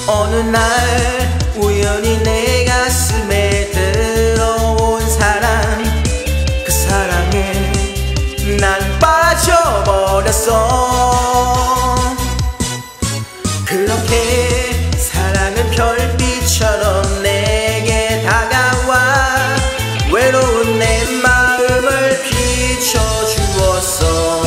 어느 날 우연히 내 가슴에 들어온 사랑, 그 사랑에 난 빠져버렸어. 그렇게 사랑은 별빛처럼 내게 다가와 외로운 내 마음을 비춰주었어.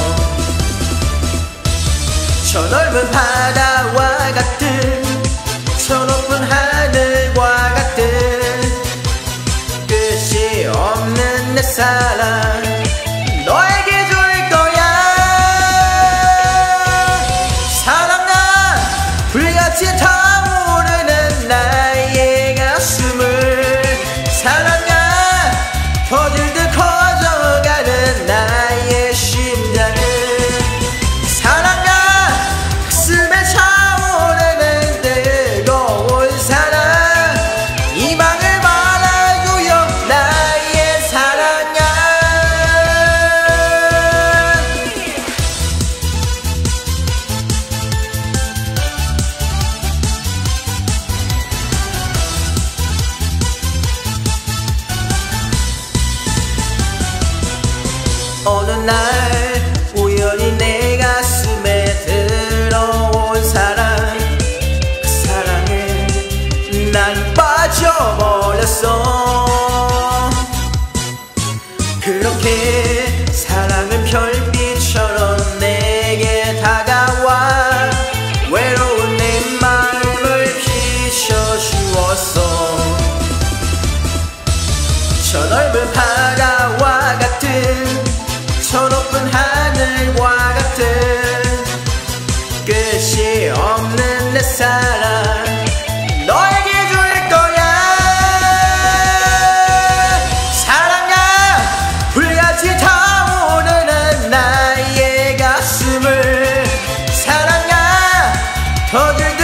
저 넓은 바다와 같은, 저 높은 하늘과 같은 끝이 없는 내 사랑 너에게 줄 거야. 사랑아, 불같이 타오르는 나의 가슴을, 사랑아, 터질듯 커져가는 나의 심장을, 사랑아, 가슴에 차오르는 뜨거운 사랑, 희망을 말아줘요 나의 사랑아. 어느 날 우연히 내 가슴에 들어온 사랑, 그 사랑에 난 빠져버렸어. 그렇게 사랑은 별빛처럼 내게 다가와 외로운 내 마음을 비춰주었어. 저 넓은 바다와 같은, 저 높은 하늘과 같은 끝이 없는 내 사랑 너에게 줄 거야. 사랑아, 불같이 타오르는 나의 가슴을, 사랑아, 터질